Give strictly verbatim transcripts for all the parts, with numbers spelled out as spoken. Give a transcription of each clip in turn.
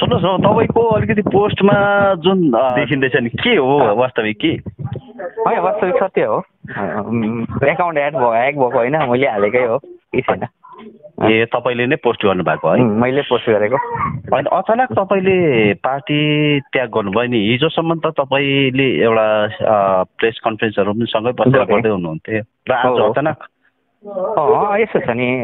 सुन्नुहोस् न तपाईँको अलिकति पोस्टमा जुन देखिँदैछ नि के हो वास्तविक के होइन वास्तविक सत्य हो एकाउन्ट एड भयो ह्याक भएको होइन मैले हालेकै हो के छैन ए तपाईँले नै पोस्ट गर्नुभएको है मैले पोस्ट गरेको होइन अचानक तपाईँले पार्टी त्याग गर्नुभयो नि हिजोसम्म त तपाईँले एउटा प्रेस कन्फरेन्सहरू पनि सँगै बसेर गर्दै हुनुहुन्थ्यो र आज अचानक अँ यसो छ नि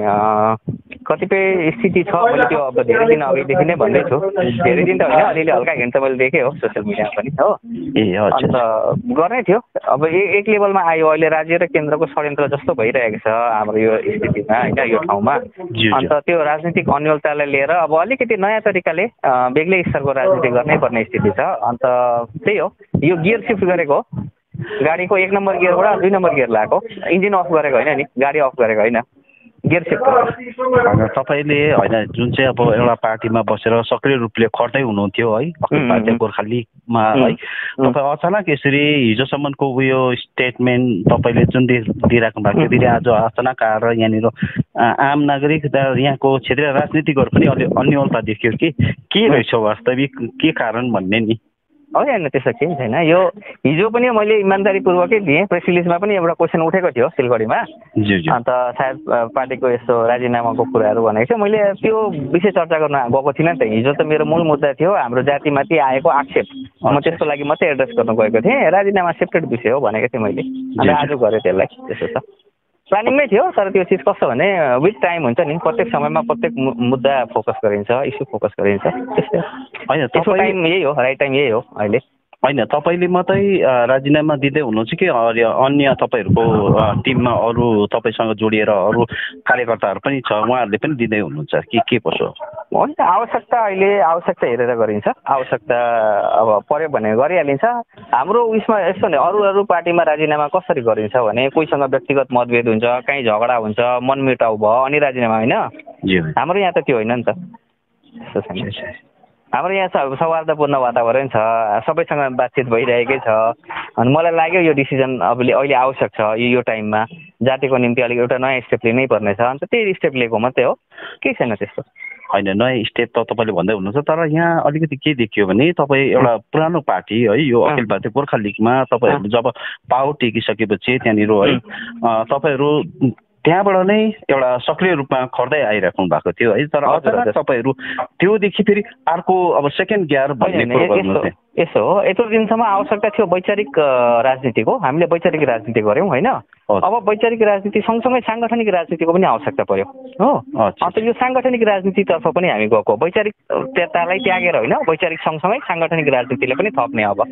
कतिपय स्थिति छ मैले त्यो अब धेरै दिन अघिदेखि नै भन्दैछु धेरै दिन त होइन अलिअलि हल्का हिँड्छ मैले देखेँ हो सोसियल मिडियामा पनि हो ए अन्त गर्नै थियो अब एक लेभलमा आयो अहिले राज्य र केन्द्रको षड्यन्त्र जस्तो भइरहेको छ हाम्रो यो स्थितिमा होइन यो ठाउँमा अन्त त्यो राजनीतिक अन्यलतालाई लिएर अब अलिकति नयाँ तरिकाले बेग्लै स्तरको राजनीति गर्नै पर्ने स्थिति छ अन्त त्यही हो यो गियर सिफ्ट गरेको हो गाडीको एक नम्बर गियरबाट दुई नम्बर गियर लगाएको इन्जिन अफ गरेको होइन नि गाडी अफ गरेको होइन गियर सिफ्ट होइन तपाईँले होइन जुन चाहिँ अब एउटा पार्टीमा बसेर सक्रिय रूपले खट्दै हुनुहुन्थ्यो है अखिल भारतीय गोर्खा लिगमा है तपाईँ अचानक यसरी हिजोसम्मको उयो स्टेटमेन्ट तपाईँले जुन दिइराख्नु भएको थियो फेरि आज अचानक आएर यहाँनिर आम नागरिक यहाँको क्षेत्रीय राजनीतिकहरू पनि अलि अन्यलता देखियो कि के रहेछ वास्तविक के कारण भन्ने नि होइन त्यस्तो केही छैन यो हिजो पनि मैले इमान्दारीपूर्वकै दिएँ प्रेस रिलिजमा पनि एउटा क्वेसन उठेको थियो सिलगढीमा अन्त सायद पार्टीको यस्तो राजीनामाको कुराहरू भनेको थियो मैले त्यो विषय चर्चा गर्न गएको थिइनँ नि त हिजो त मेरो मूल मुद्दा थियो हाम्रो जातिमाथि आएको आक्षेप म त्यसको लागि मात्रै एड्रेस गर्न गएको थिएँ राजीनामा सेपरेट विषय हो भनेको थिएँ मैले अन्त आज गरेँ त्यसलाई त्यसो छ प्लानिङमै थियो तर त्यो चिज कस्तो भने विथ टाइम हुन्छ नि प्रत्येक समयमा प्रत्येक मुद्दा फोकस गरिन्छ इस्यु फोकस गरिन्छ त्यस्तै होइन त्यसको टाइम यही हो राइट टाइम यही हो अहिले होइन तपाईँले मात्रै राजीनामा दिँदै हुनुहुन्छ कि अन्य तपाईँहरूको टिममा अरू तपाईँसँग जोडिएर अरू कार्यकर्ताहरू पनि छ उहाँहरूले पनि दिँदै हुनुहुन्छ कि के कसो होइन आवश्यकता अहिले आवश्यकता हेरेर गरिन्छ आवश्यकता अब पऱ्यो भने गरिहालिन्छ हाम्रो उयसमा यस्तो नि अरू अरू पार्टीमा राजीनामा कसरी गरिन्छ भने कोहीसँग व्यक्तिगत मतभेद हुन्छ कहीँ झगडा हुन्छ मनमुटाउ भयो अनि राजीनामा होइन हाम्रो यहाँ त त्यो होइन नि त त्यस्तो छैन हाम्रो यहाँ सौहार्दपूर्ण वातावरण छ सबैसँग बातचित भइरहेकै छ अनि मलाई लाग्यो यो डिसिजन अब अहिले आवश्यक छ यो टाइममा जातिको निम्ति अलिक एउटा नयाँ स्टेप लिनै पर्नेछ अन्त त्यही स्टेप लिएको मात्रै हो केही छैन त्यस्तो होइन नयाँ स्टेप त तपाईँले भन्दै हुनुहुन्छ तर यहाँ अलिकति के देखियो भने तपाईँ एउटा पुरानो पार्टी है यो अखिल भारतीय गोर्खा लिगमा तपाईँहरू जब पावर टेकिसकेपछि त्यहाँनिर है तपाईँहरू त्यहाँबाट नै एउटा सक्रिय रूपमा खट्दै आइराख्नु भएको थियो है तर अचानक तपाईँहरू त्योदेखि फेरि अर्को अब सेकेन्ड गियर भन्ने कुरो गर्नुहुन्छ यसो हो यत्रो दिनसम्म आवश्यकता थियो वैचारिक राजनीतिको हामीले वैचारिक राजनीति गऱ्यौँ होइन अब वैचारिक राजनीति सँगसँगै साङ्गठनिक राजनीतिको पनि आवश्यकता पर्यो हो अन्त यो साङ्गठनिक राजनीतितर्फ पनि हामी गएको वैचारिकतालाई त्यागेर होइन वैचारिक सँगसँगै साङ्गठनिक राजनीतिले पनि थप्ने अब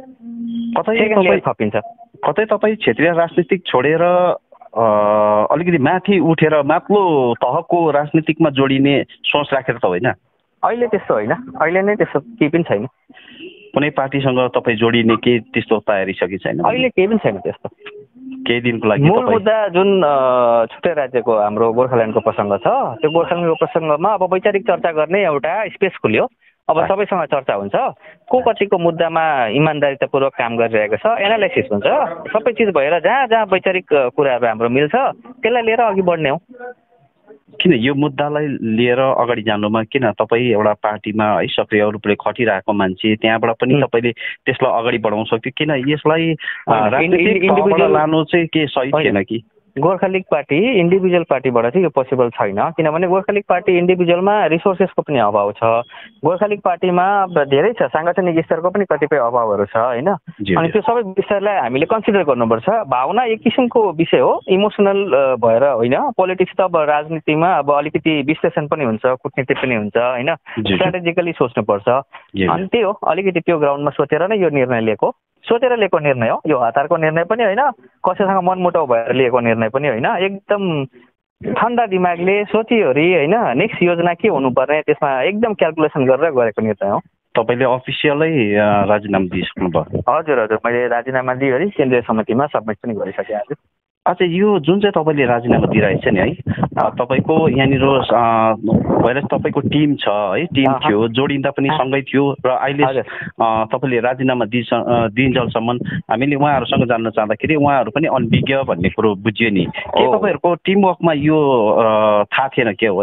कतै थपिन्छ कतै तपाईँ क्षेत्रीय राजनीतिक छोडेर अलिकति माथि उठेर माथिल्लो तहको राजनीतिकमा जोडिने सोच राखेर त होइन अहिले त्यस्तो होइन अहिले नै त्यस्तो केही पनि छैन कुनै पार्टीसँग तपाईँ जोडिने केही त्यस्तो तयारी छ कि छैन अहिले केही पनि छैन त्यस्तो केही दिनको लागि मूल मुद्दा जुन छुट्टै राज्यको हाम्रो गोर्खाल्यान्डको प्रसङ्ग छ त्यो गोर्खाल्यान्डको प्रसङ्गमा अब वैचारिक चर्चा गर्ने एउटा स्पेस खुल्यो अब सबैसँग चर्चा हुन्छ को कतिको मुद्दामा इमान्दारितापूर्वक काम गरिरहेको छ एनालाइसिस हुन्छ सबै चिज भएर जहाँ जहाँ वैचारिक कुराहरू हाम्रो मिल्छ त्यसलाई लिएर अघि बढ्ने हो किन यो मुद्दालाई लिएर अगाडि जानुमा किन तपाईँ एउटा पार्टीमा है सक्रिय रूपले खटिरहेको मान्छे त्यहाँबाट पनि तपाईँले त्यसलाई अगाडि बढाउन सक्थ्यो किन यसलाई राजनीतिक लानु चाहिँ के सही थिएन कि गोर्खा लिग पार्टी इन्डिभिजुअल पार्टीबाट चाहिँ यो पोसिबल छैन किनभने गोर्खा लिग पार्टी इन्डिभिजुअलमा रिसोर्सेसको पनि अभाव छ गोर्खा लिग पार्टीमा धेरै छ साङ्गठनिक स्तरको पनि कतिपय अभावहरू छ होइन अनि त्यो सबै विषयलाई हामीले कन्सिडर गर्नुपर्छ भावना एक किसिमको विषय हो इमोसनल भएर होइन पोलिटिक्स त अब राजनीतिमा अब अलिकति विश्लेषण पनि हुन्छ कूटनीति पनि हुन्छ होइन स्ट्राटेजिकली सोच्नुपर्छ अनि त्यही हो अलिकति त्यो ग्राउन्डमा सोचेर नै यो निर्णय लिएको सोचेर लिएको निर्णय हो यो हतारको निर्णय पनि होइन कसैसँग मनमुटाउ भएर लिएको निर्णय पनि होइन एकदम ठन्डा दिमागले सोचिवरी होइन नेक्स्ट योजना के हुनुपर्ने त्यसमा एकदम क्यालकुलेसन गरेर गरेको निर्णय हो तपाईँले अफिसियलै राजीनामा दिइसक्नुभयो हजुर हजुर मैले राजीनामा दिइवरी केन्द्रीय समितिमा सबमिट पनि गरिसकेँ आज अच्छा यो जुन चाहिँ तपाईँले राजीनामा दिइरहेछ नि है तपाईँको यहाँनिर भएर तपाईँको टिम छ है टिम थियो जोडिँदा पनि सँगै थियो र अहिले तपाईँले राजीनामा दिइस दिइन्जेलसम्म हामीले उहाँहरूसँग जान्न चाहँदाखेरि उहाँहरू पनि अनभिज्ञ भन्ने कुरो बुझियो नि के तपाईँहरूको टिमवर्कमा यो थाहा थिएन के हो है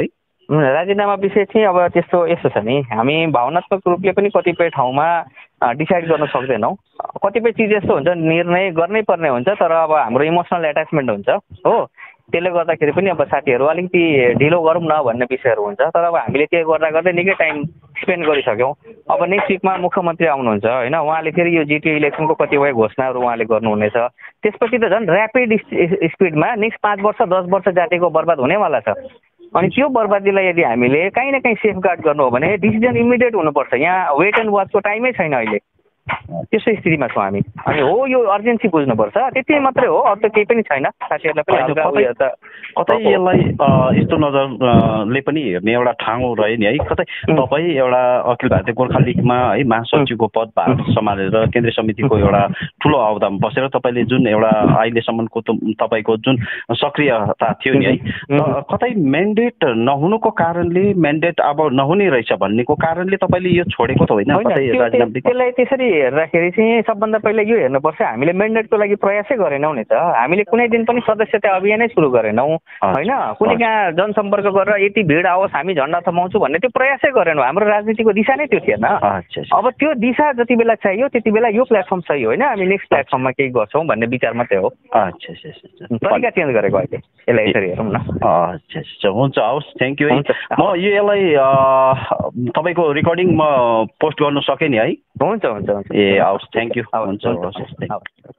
राजीनामा विषय चाहिँ अब त्यस्तो यस्तो छ नि, हामी भावनात्मक रूपले पनि कतिपय ठाउँमा डिसाइड गर्न सक्दैनौँ। कतिपय चिज यस्तो हुन्छ निर्णय गर्नै पर्ने हुन्छ, तर अब हाम्रो इमोसनल एट्याचमेन्ट हुन्छ हो, त्यसले गर्दाखेरि पनि अब साथीहरू अलिकति ढिलो गरौँ न भन्ने विषयहरू हुन्छ। तर अब हामीले त्यो गर्दा गर्दै निकै टाइम स्पेन्ड गरिसक्यौँ। अब नेक्स्ट विकमा मुख्यमन्त्री आउनुहुन्छ होइन, उहाँले फेरि यो जिटिए इलेक्सनको कतिपय घोषणाहरू उहाँले गर्नुहुनेछ। त्यसपछि त झन् ऱ्यापिड स्पिडमा नेक्स्ट पाँच वर्ष दस वर्ष जातिको बर्बाद हुनेवाला छ। अनि त्यो बर्बादीलाई यदि हामीले काहीँ न काहीँ सेफगार्ड गर्नु हो भने डिसिजन इमिडिएट हुनुपर्छ। यहाँ वेट एन्ड वाचको टाइमै छैन अहिले, त्यस्तो स्थितिमा छौँ हामी। अनि हो यो अर्जेन्सी बुझ्नुपर्छ, त्यति मात्रै हो, अरू त केही पनि छैन। साथीहरूलाई पनि कतै यसलाई यस्तो नजरले पनि हेर्ने एउटा ठाउँ रह्यो नि है। कतै तपाईँ एउटा अखिल भारतीय गोर्खा लिगमा है महासचिवको पद भार सम्हालेर केन्द्रीय समितिको एउटा ठुलो अवधानमा बसेर तपाईँले जुन एउटा अहिलेसम्मको तपाईँको जुन सक्रियता थियो नि है, कतै म्यान्डेट नहुनुको कारणले, म्यान्डेट अब नहुने रहेछ भन्नेको कारणले तपाईँले यो छोडेको त होइन? त्यसलाई त्यसरी हेर्दाखेरि चाहिँ सबभन्दा पहिला यो हेर्नुपर्छ, हामीले म्यान्डेटको लागि प्रयासै गरेनौँ नि त। हामीले कुनै दिन पनि सदस्यता अभियानै सुरु गरेनौँ होइन, कुनै कहाँ जनसम्पर्क गरेर यति भिड आओस् हामी झन्डा थमाउँछु भन्ने त्यो प्रयासै गरेनौँ। हाम्रो राजनीतिको दिशा नै त्यो थिएन। अब त्यो दिशा जति बेला चाहियो त्यति बेला यो प्लेटफर्म चाहियो होइन, हामी नेक्स्ट प्लेटफर्ममा केही गर्छौँ भन्ने विचार मात्रै हो। अच्छा अच्छा, तरिका चेन्ज गरेको अहिले, यसलाई यसरी हेरौँ न। अच्छा अच्छा, हुन्छ, हवस्, थ्याङ्क यू है। म यो यसलाई तपाईँको रिकर्डिङ म पोस्ट गर्नु सकेँ नि है? हुन्छ हुन्छ हुन्छ, ए हवस्, थ्याङ्क यू, हुन्छ, हवस्।